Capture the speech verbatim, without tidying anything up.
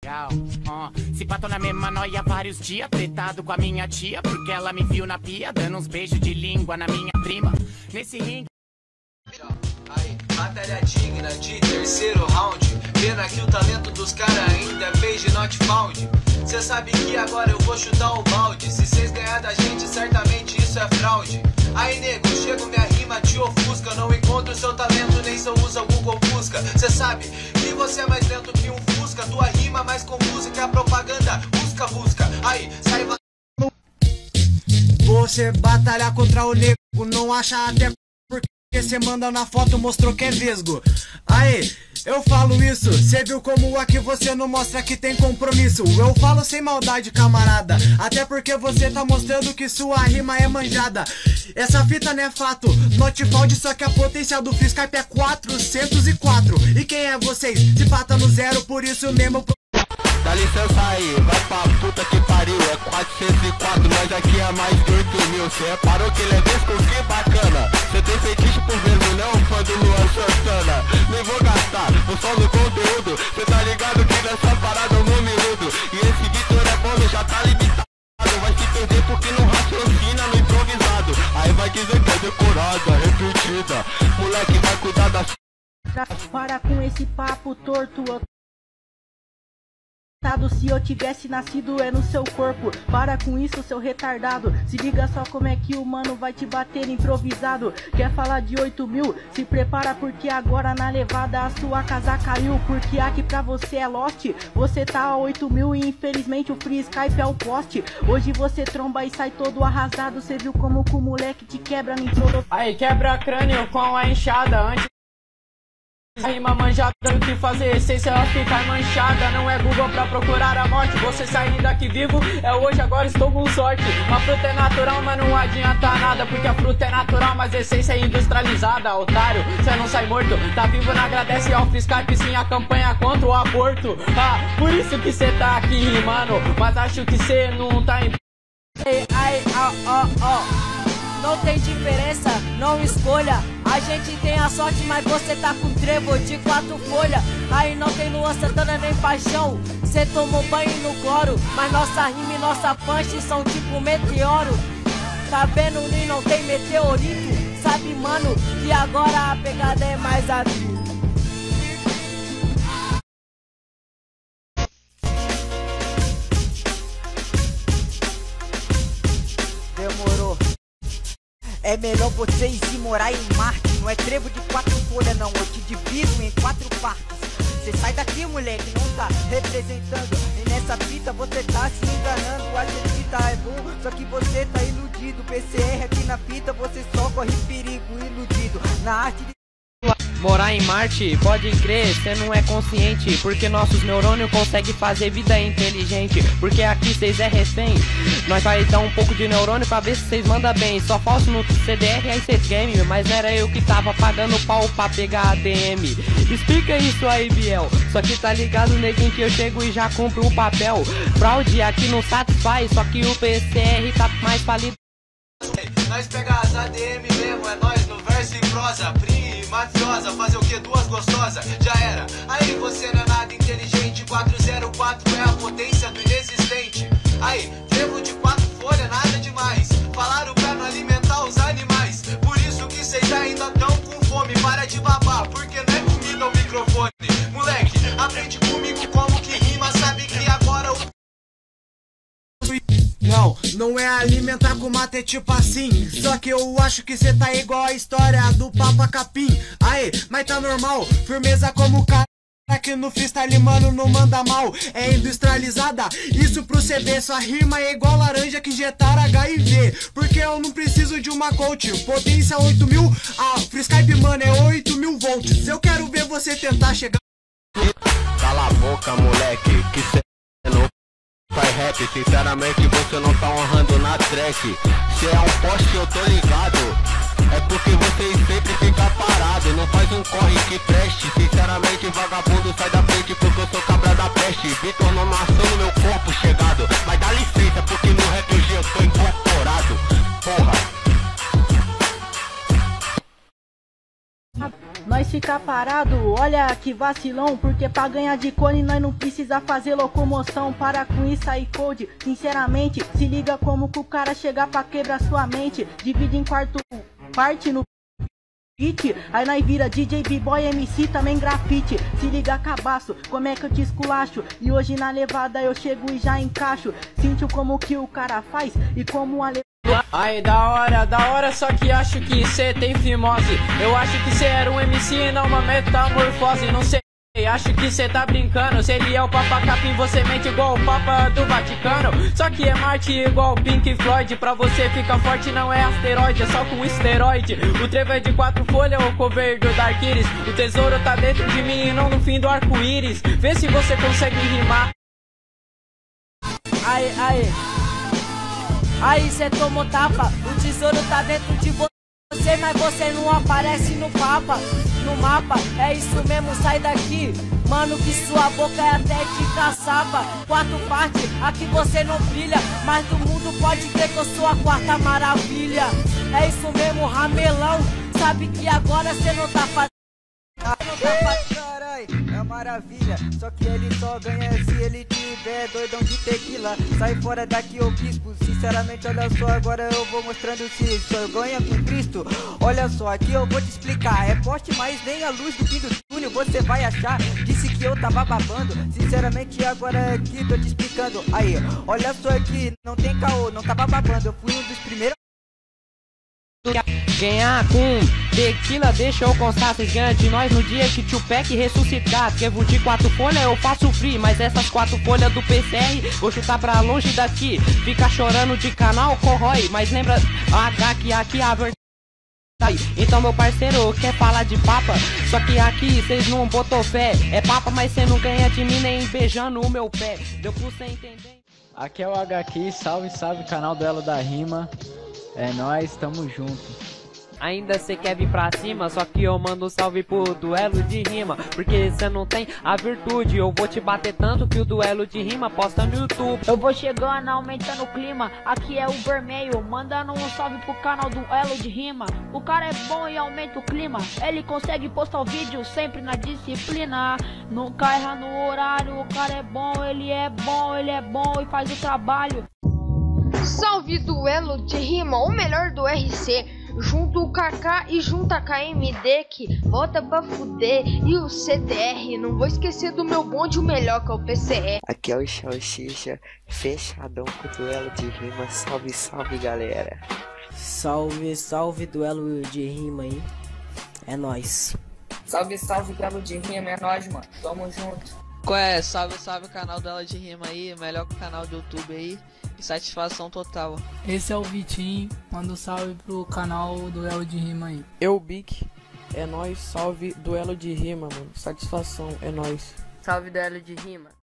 legal. Oh, se pato na mesma noia vários dias, tretado com a minha tia, porque ela me viu na pia, dando uns beijos de língua na minha prima. Nesse ringue. Aí, batalha digna de terceiro round. Pena que o talento dos caras ainda é page not found. Cê sabe que agora eu vou chutar o balde. Se cês ganhar da gente, certamente isso é fraude. Aí nego, chego minha rima te ofusca. Não encontro seu talento, nem se eu uso o Google Busca. Cê sabe que você é mais lento que um Fusca. Tua rima é mais confusa que a propaganda. Busca, busca, aí, sai. Você batalhar contra o nego, não acha até porque cê manda na foto, mostrou que é vesgo. Aê, eu falo isso, cê viu como aqui você não mostra que tem compromisso. Eu falo sem maldade, camarada, até porque você tá mostrando que sua rima é manjada. Essa fita não é fato, not found, só que a potência do Skype é quatrocentos e quatro. E quem é vocês? Se pata no zero, por isso mesmo. Dá licença aí, vai pra puta que pariu. É quatrocentos e quatro, nós aqui é mais de oito mil. Cê reparou que ele é vesco, que bacana. Cê tem fetiche por vesgo, não fã do Luan Santana. Nem vou gastar, vou só no conteúdo. Cê tá ligado que nessa parada eu não me iludo. E esse Vitor é bom, já tá limitado. Vai se perder porque não raciocina no improvisado. Aí vai dizer que é decorada, repetida. Moleque vai cuidar da... Para com esse papo torto. Se eu tivesse nascido é no seu corpo. Para com isso, seu retardado. Se liga só como é que o mano vai te bater improvisado. Quer falar de oito mil? Se prepara porque agora na levada a sua casa caiu. Porque aqui pra você é Lost. Você tá a oito mil e infelizmente o Free Skype é o poste. Hoje você tromba e sai todo arrasado. Cê viu como que o moleque te quebra no introdução. Aí quebra crânio com a enxada antes. A rima manjada, o que fazer, essência ela fica manchada. Não é Google pra procurar a morte. Você saindo daqui vivo, é hoje, agora estou com sorte. A fruta é natural, mas não adianta nada. Porque a fruta é natural, mas a essência é industrializada. Otário, cê não sai morto. Tá vivo, não agradece ao Skype, sim, a campanha contra o aborto. Ah, por isso que cê tá aqui rimando, mas acho que cê não tá em... Ai, ai, ó, ó, ó. Não tem diferença, não escolha. A gente tem a sorte, mas você tá com trevo de quatro folhas. Aí não tem Luan Santana nem paixão. Cê tomou banho no cloro, mas nossa rima e nossa punch são tipo meteoro. Tá vendo, nem não tem meteorito. Sabe, mano, que agora a pegada é mais adulta. Demorou. É melhor vocês ir morar em Marte. Não é trevo de quatro folhas não, eu te divido em quatro partes. Cê sai daqui, moleque, não tá representando. E nessa fita você tá se enganando. Acha que tá é bom, só que você tá iludido. P C R aqui na fita, você só corre perigo, iludido. Na arte de... Morar em Marte, pode crer, cê não é consciente. Porque nossos neurônios conseguem fazer vida inteligente. Porque aqui cês é refém. Nós vai dar um pouco de neurônio pra ver se cês mandam bem. Só falso no C D R, aí cês game. Mas não era eu que tava pagando pau pra pegar a D M. Explica isso aí, Biel. Só que tá ligado, neguinho, que eu chego e já cumpro o papel. Fraude aqui não satisfaz, só que o P C R tá mais falido. Nós pega as A D M mesmo, é nós no verso e prosa. Pri, mafiosa, fazer o que? Duas gostosas, já era. Aí você não é nada inteligente. Quatro zero quatro é a potência do inexistente. Aí, trevo de quatro folhas, nada demais. Falaram pra não alimentar os animais. Por isso que vocês ainda tão com fome. Para de babar, porque não é comida o microfone. Moleque, aprende comigo como que rima. Sabe que agora o... Não, não é alimentar com mate tipo assim. Só que eu acho que cê tá igual a história do Papa Capim. Aê, mas tá normal, firmeza como o cara que no freestyle, mano, não manda mal. É industrializada, isso pro C B. Sua rima é igual laranja que injetaram H I V. Porque eu não preciso de uma coach. Potência oito mil, ah, Free Skype, mano, é oito mil volts. Eu quero ver você tentar chegar. Cala a boca, moleque, que cê não faz rap. Sinceramente você não tá honrando na track. Se é um poste eu tô ligado, é porque vocês sempre ficam parados. Não faz um corre que preste. Sinceramente vagabundo, sai da frente porque eu sou cabra da peste. Vitor não nasceu no meu corpo chegado. Mas dá licença porque no rap hoje eu tô incorporado. Porra. Nós se ficar parado, olha que vacilão. Porque pra ganhar de cone nós não precisa fazer locomoção. Para com isso aí, Code, sinceramente, se liga como que o cara chegar pra quebrar sua mente. Divide em quarto parte no beat, aí nós vira D J, B-boy, M C, também grafite. Se liga cabaço, como é que eu te esculacho? E hoje na levada eu chego e já encaixo. Sinto como que o cara faz e como a Aí, da hora, da hora, só que acho que cê tem fimose. Eu acho que cê era um M C e não uma metamorfose. Não sei, acho que cê tá brincando. Se ele é o Papa Capim, você mente igual o Papa do Vaticano. Só que é Marte igual o Pink Floyd. Pra você ficar forte não é asteroide, é só com esteroide. O trevo é de quatro folhas, o cover do Dark Iris. O tesouro tá dentro de mim e não no fim do arco-íris. Vê se você consegue rimar. Aí, aí. Aí cê tomou tapa, o tesouro tá dentro de você, mas você não aparece no mapa, no mapa, é isso mesmo, sai daqui. Mano, que sua boca é até de caçapa. Quatro partes, aqui você não brilha, mas do mundo pode ver que eu sou a quarta maravilha. É isso mesmo, ramelão, sabe que agora cê não tá fazendo. Carai, é maravilha, só que ele só ganha se ele tiver doidão de tequila. Sai fora daqui, ô bispo, sinceramente olha só, agora eu vou mostrando se só ganha com Cristo. Olha só, aqui eu vou te explicar, é poste, mas nem a luz do fim do túnel você vai achar. Disse que eu tava babando, sinceramente agora aqui tô te explicando. Aí, olha só aqui, não tem caô, não tava babando, eu fui um dos primeiros. Ganhar com tequila, deixa eu constar, vocês ganham de nós no dia que Tupac ressuscitar. Porque vou de quatro folhas, eu faço free, mas essas quatro folhas do P C R vou chutar pra longe daqui. Fica chorando de canal, corrói, mas lembra H que aqui a verdade. Então meu parceiro quer falar de papa, só que aqui cês não botou fé. É papa, mas cê não ganha de mim nem beijando o meu pé. Deu pra cê entender? Aqui é o H Q, salve, salve, canal Duelo da Rima. É nóis, tamo junto. Ainda cê quer vir pra cima, só que eu mando um salve pro duelo de rima. Porque cê não tem a virtude, eu vou te bater tanto que o duelo de rima posta no YouTube. Eu vou chegando, aumentando o clima, aqui é o vermelho, mandando um salve pro canal Duelo de Rima. O cara é bom e aumenta o clima, ele consegue postar o vídeo sempre na disciplina. Nunca erra no horário, o cara é bom, ele é bom, ele é bom e faz o trabalho. Salve Duelo de Rima, o melhor do R C. Junto o Kaká e junta a K M D que bota pra fuder. E o C D R, não vou esquecer do meu bonde, o melhor que é o P C R. Aqui é o Salsicha, fechadão com o Duelo de Rima. Salve, salve galera. Salve, salve Duelo de Rima aí. É nóis. Salve, salve Duelo de Rima, é nóis, mano. Tamo junto. Qual é? Salve, salve canal Duelo de Rima aí, melhor que o canal do YouTube aí. Satisfação total. Esse é o Vitinho, manda um salve pro canal Duelo de Rima aí. Eu, Bic, é nóis, salve Duelo de Rima, mano. Satisfação, é nóis. Salve Duelo de Rima.